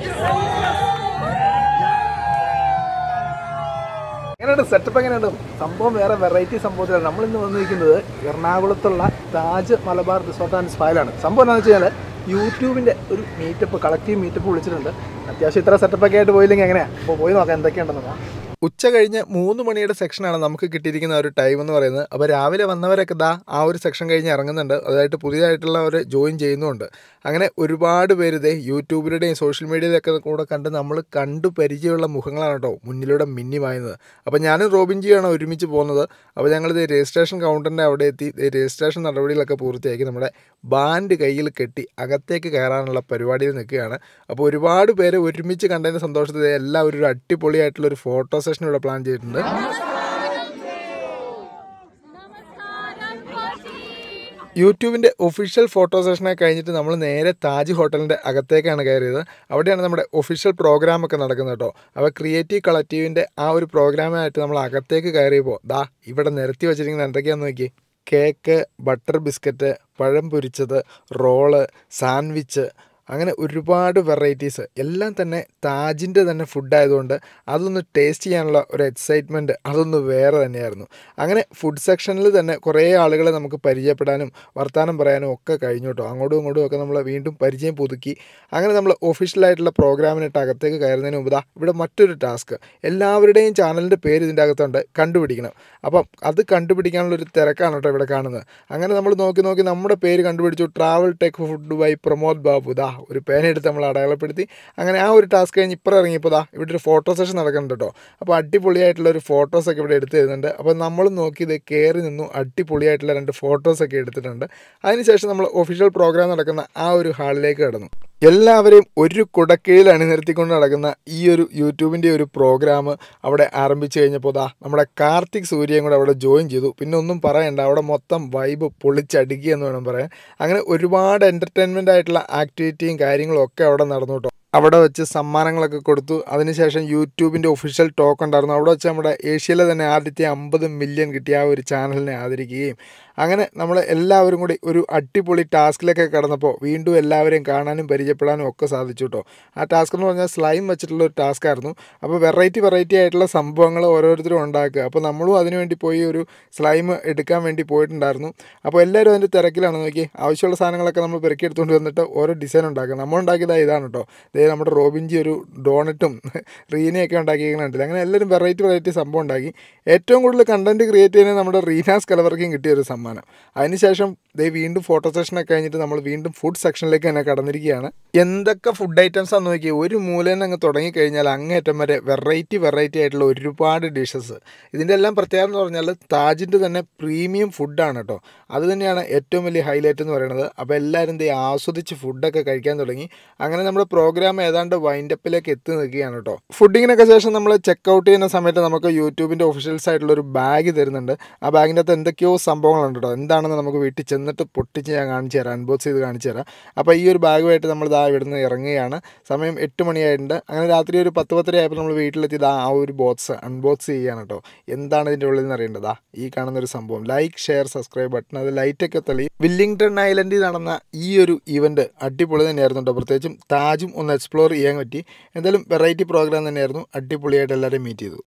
എങ്ങനെയുണ്ട് സെറ്റപ്പ്? എങ്ങനെയുണ്ട് സംഭവം? വേറെ വെറൈറ്റി സംഭവത്തിലാണ് നമ്മളിന്ന് വന്നിരിക്കുന്നത്. എറണാകുളത്തുള്ള താജ് മലബാർ റിസോർട്ട് ആൻഡ് സ്പായിലാണ്. സംഭവം എന്താണെന്ന് വെച്ച് കഴിഞ്ഞാൽ യൂട്യൂബിൻ്റെ ഒരു മീറ്റപ്പ്, കളക്റ്റീവ് മീറ്റപ്പ് വിളിച്ചിട്ടുണ്ട്. അത്യാവശ്യം ഇത്ര സെറ്റപ്പൊക്കെ ആയിട്ട് പോയില്ലെങ്കിൽ എങ്ങനെയാണ്? അപ്പോൾ പോയി നോക്കാം എന്തൊക്കെയുണ്ടെന്ന് നോക്കാം. ഉച്ച കഴിഞ്ഞ് 3 മണിയുടെ സെക്ഷനാണ് നമുക്ക് കിട്ടിയിരിക്കുന്ന ഒരു ടൈം എന്ന് പറയുന്നത്. അപ്പോൾ രാവിലെ വന്നവരൊക്കെ ആ ഒരു സെക്ഷൻ കഴിഞ്ഞ് ഇറങ്ങുന്നുണ്ട്. അതായിട്ട് പുതിയതായിട്ടുള്ളവർ ജോയിൻ ചെയ്യുന്നുമുണ്ട്. അങ്ങനെ ഒരുപാട് പേര് യൂട്യൂബിലുടെയും സോഷ്യൽ മീഡിയയിലൊക്കെ കൂടെ കണ്ട് നമ്മൾ കണ്ടു പരിചയമുള്ള മുഖങ്ങളാണ് കേട്ടോ മുന്നിലൂടെ മിന്നിമായുന്നത്. അപ്പോൾ ഞാനും റോബിൻജിയാണ് ഒരുമിച്ച് പോകുന്നത്. അപ്പോൾ ഞങ്ങളിത് രജിസ്ട്രേഷൻ കൗണ്ടറിൻ്റെ അവിടെ എത്തി രജിസ്ട്രേഷൻ നടപടികളൊക്കെ പൂർത്തിയാക്കി നമ്മുടെ ബാൻഡ് കയ്യിൽ കെട്ടി അകത്തേക്ക് കയറാനുള്ള പരിപാടിയിൽ നിൽക്കുകയാണ്. അപ്പോൾ ഒരുപാട് പേര് ഒരുമിച്ച് കണ്ടതിൻ്റെ സന്തോഷത്തിൽ എല്ലാവരും ഒരു അടിപൊളിയായിട്ടുള്ളൊരു ഫോട്ടോ സെഷൻ ഇവിടെ പ്ലാൻ ചെയ്തിട്ടുണ്ട്. യൂട്യൂബിൻ്റെ ഒഫീഷ്യൽ ഫോട്ടോ സെഷനെ കഴിഞ്ഞിട്ട് നമ്മൾ നേരെ താജ് ഹോട്ടലിൻ്റെ അകത്തേക്കാണ് കയറിയത്. അവിടെയാണ് നമ്മുടെ ഒഫീഷ്യൽ പ്രോഗ്രാമൊക്കെ നടക്കുന്നത് കേട്ടോ. അപ്പോൾ ക്രിയേറ്റീവ് കളക്റ്റീവിൻ്റെ ആ ഒരു പ്രോഗ്രാമായിട്ട് നമ്മൾ അകത്തേക്ക് കയറിയപ്പോൾ ഇവിടെ നിരത്തി വെച്ചിരിക്കുന്നത് എന്തൊക്കെയാണെന്ന് നോക്കി. കേക്ക്, ബട്ടർ ബിസ്ക്കറ്റ്, പഴം പൊരിച്ചത്, റോള്, സാൻഡ്വിച്ച്, അങ്ങനെ ഒരുപാട് വെറൈറ്റീസ് എല്ലാം തന്നെ താജിൻ്റെ തന്നെ ഫുഡായതുകൊണ്ട് അതൊന്ന് ടേസ്റ്റ് ചെയ്യാനുള്ള ഒരു എക്സൈറ്റ്മെൻറ്റ് അതൊന്ന് വേറെ തന്നെയായിരുന്നു. അങ്ങനെ ഫുഡ് സെക്ഷനിൽ തന്നെ കുറേ ആളുകളെ നമുക്ക് പരിചയപ്പെടാനും വർത്തമാനം പറയാനും ഒക്കെ കഴിഞ്ഞു കേട്ടോ. അങ്ങോട്ടും ഇങ്ങോട്ടും ഒക്കെ നമ്മൾ വീണ്ടും പരിചയം പുതുക്കി. അങ്ങനെ നമ്മൾ ഒഫീഷ്യലായിട്ടുള്ള പ്രോഗ്രാമിനിട്ട് അകത്തേക്ക് കയറുന്നതിന് മുമ്പ് ഇവിടെ മറ്റൊരു ടാസ്ക്. എല്ലാവരുടെയും ചാനലിൻ്റെ പേര് ഇതിൻ്റെ അകത്തുണ്ട്, കണ്ടുപിടിക്കണം. അപ്പം അത് കണ്ടുപിടിക്കാനുള്ളൊരു തിരക്കാണ് കേട്ടോ ഇവിടെ കാണുന്നത്. അങ്ങനെ നമ്മൾ നോക്കി നമ്മുടെ പേര് കണ്ടുപിടിച്ചു. Travel tech food by Pramod Babu. ഒരു പേനെടുത്ത് നമ്മൾ അടയാളപ്പെടുത്തി. അങ്ങനെ ആ ഒരു ടാസ്ക് കഴിഞ്ഞ് ഇപ്പുറം ഇറങ്ങിയപ്പോൾ ഇവിടെ ഒരു ഫോട്ടോ സെഷൻ നടക്കുന്നുണ്ട് കേട്ടോ. അപ്പോൾ അടിപൊളിയായിട്ടുള്ളൊരു ഫോട്ടോസൊക്കെ ഇവിടെ എടുത്ത് തരുന്നുണ്ട്. അപ്പോൾ നമ്മൾ നോക്കി കയറി നിന്നു അടിപൊളിയായിട്ടുള്ള 2 ഫോട്ടോസൊക്കെ എടുത്തിട്ടുണ്ട്. അതിനുശേഷം നമ്മൾ ഒഫീഷ്യൽ പ്രോഗ്രാം നടക്കുന്ന ആ ഒരു ഹാളിലേക്ക് കടന്നു. എല്ലാവരെയും ഒരു കുടക്കീഴിൽ അണിനിർത്തിക്കൊണ്ട് നടക്കുന്ന ഈ ഒരു യൂട്യൂബിൻ്റെ ഒരു പ്രോഗ്രാം അവിടെ ആരംഭിച്ചു കഴിഞ്ഞപ്പോൾ നമ്മുടെ കാർത്തിക് സൂര്യയും കൂടെ അവിടെ ജോയിൻ ചെയ്തു. പിന്നെ ഒന്നും പറയണ്ട, അവിടെ മൊത്തം വൈബ് പൊളിച്ചടുക്കി എന്ന് വേണം പറയാൻ. അങ്ങനെ ഒരുപാട് എൻ്റർടൈൻമെൻ്റ് ആയിട്ടുള്ള ആക്ടിവിറ്റിയും കാര്യങ്ങളും ഒക്കെ അവിടെ നടന്നു കേട്ടോ. അവിടെ വെച്ച് സമ്മാനങ്ങളൊക്കെ കൊടുത്തു. അതിനുശേഷം യൂട്യൂബിൻ്റെ ഒഫീഷ്യൽ ടോക്ക് ഉണ്ടായിരുന്നു. അവിടെ വെച്ച് നമ്മുടെ ഏഷ്യയിലെ തന്നെ ആദ്യത്തെ 50 മില്യൺ കിട്ടിയ ആ ഒരു ചാനലിനെ ആദരിക്കുകയും അങ്ങനെ നമ്മൾ എല്ലാവരും കൂടി ഒരു അടിപൊളി ടാസ്കിലൊക്കെ കടന്നപ്പോൾ വീണ്ടും എല്ലാവരെയും കാണാനും പരിചയപ്പെടാനും ഒക്കെ സാധിച്ചു കേട്ടോ. ആ ടാസ്ക് എന്ന് പറഞ്ഞാൽ സ്ലൈം വെച്ചിട്ടുള്ള ഒരു ടാസ്ക് ആയിരുന്നു. അപ്പോൾ വെറൈറ്റി ആയിട്ടുള്ള സംഭവങ്ങൾ ഓരോരുത്തരും ഉണ്ടാക്കുക. അപ്പോൾ നമ്മളും അതിനുവേണ്ടി പോയി ഒരു സ്ലൈം എടുക്കാൻ വേണ്ടി പോയിട്ടുണ്ടായിരുന്നു. അപ്പോൾ എല്ലാവരും അതിൻ്റെ തിരക്കിലാണ്. നോക്കി ആവശ്യമുള്ള സാധനങ്ങളൊക്കെ നമ്മൾ പെറുക്കിയെടുത്തുകൊണ്ട് വന്നിട്ട് ഓരോ ഡിസൈൻ ഉണ്ടാക്കുക. നമ്മളുണ്ടാക്കിയത് ഇതാണ് കേട്ടോ. നമ്മുടെ റോബിൻജി ഒരു ഡോണറ്റും റീനയൊക്കെ ഉണ്ടാക്കിയിട്ടുണ്ടല്ലോ. അങ്ങനെ എല്ലാവരും വെറൈറ്റി സംഭവം ഉണ്ടാക്കി. ഏറ്റവും കൂടുതൽ കണ്ടൻറ്റ് ക്രിയേറ്റ് ചെയ്യുന്നത് നമ്മുടെ റീനാസ് കലവർക്കും കിട്ടിയൊരു സമ്മാനം. അതിനുശേഷം വീണ്ടും ഫോട്ടോ സെഷനൊക്കെ കഴിഞ്ഞിട്ട് നമ്മൾ വീണ്ടും ഫുഡ് സെക്ഷനിലേക്ക് തന്നെ കടന്നിരിക്കുകയാണ്. എന്തൊക്കെ ഫുഡ് ഐറ്റംസ് ആണെന്ന് നോക്കി. ഒരു മൂലയിൽ നിന്ന് അങ്ങ് തുടങ്ങിക്കഴിഞ്ഞാൽ അങ്ങേറ്റം വരെ വെറൈറ്റി ആയിട്ടുള്ള ഒരുപാട് ഡിഷസ്. ഇതിൻ്റെ എല്ലാം പ്രത്യേകത എന്ന് പറഞ്ഞാൽ താജിൻ്റെ തന്നെ പ്രീമിയം ഫുഡാണ് കേട്ടോ. അത് തന്നെയാണ് ഏറ്റവും വലിയ ഹൈലൈറ്റ് എന്ന് പറയുന്നത്. അപ്പോൾ എല്ലാവരും ആസ്വദിച്ച് ഫുഡൊക്കെ കഴിക്കാൻ തുടങ്ങി. അങ്ങനെ നമ്മുടെ പ്രോഗ്രാം ഏതാണ്ട് വൈൻഡപ്പിലേക്ക് എത്തി നിൽക്കുകയാണ് കേട്ടോ. ഫുഡിങ്ങിനൊക്കെ ശേഷം നമ്മൾ ചെക്കൗട്ട് ചെയ്യുന്ന സമയത്ത് നമുക്ക് യൂട്യൂബിൻ്റെ ഒഫീഷ്യൽസ് ആയിട്ടുള്ളൊരു ബാഗ് തരുന്നുണ്ട്. ആ ബാഗിൻ്റെ അകത്ത് എന്തൊക്കെയോ സംഭവങ്ങളുണ്ട് കേട്ടോ. എന്താണെന്ന് നമുക്ക് വീട്ടിൽ ചെന്നിട്ട് പൊട്ടിച്ച് ഞാൻ കാണിച്ചു തരാം, അൺബോക്സ് ചെയ്ത് കാണിച്ചു തരാം. അപ്പോൾ ഈ ഒരു ബാഗുമായിട്ട് നമ്മൾ ഇവിടുന്ന് ഇറങ്ങുകയാണ്. സമയം 8 മണിയായിട്ടുണ്ട്. അങ്ങനെ രാത്രി ഒരു 10-10 ആയപ്പോൾ നമ്മൾ വീട്ടിലെത്തി ആ ഒരു ബോക്സ് അൺബോക്സ് ചെയ്യുകയാണ് കേട്ടോ. എന്താണ് ഇതിൻ്റെ ഉള്ളിൽ നിന്ന് അറിയേണ്ടത്? ഈ കാണുന്നൊരു സംഭവം ലൈക്ക്, ഷെയർ, സബ്സ്ക്രൈബ് ബട്ടൺ, അത് ലൈറ്റൊക്കെ തെളി. വില്ലിംഗ്ടൺ ഐലൻഡിൽ നടന്ന ഈ ഒരു ഇവൻറ്റ് അടിപൊളി തന്നെയായിരുന്നു കേട്ടോ. പ്രത്യേകിച്ചും താജും ഒന്ന് എക്സ്പ്ലോർ ചെയ്യാൻ പറ്റി. എന്തായാലും വെറൈറ്റി പ്രോഗ്രാം തന്നെയായിരുന്നു. അടിപൊളിയായിട്ട് എല്ലാവരെയും മീറ്റ് ചെയ്തു.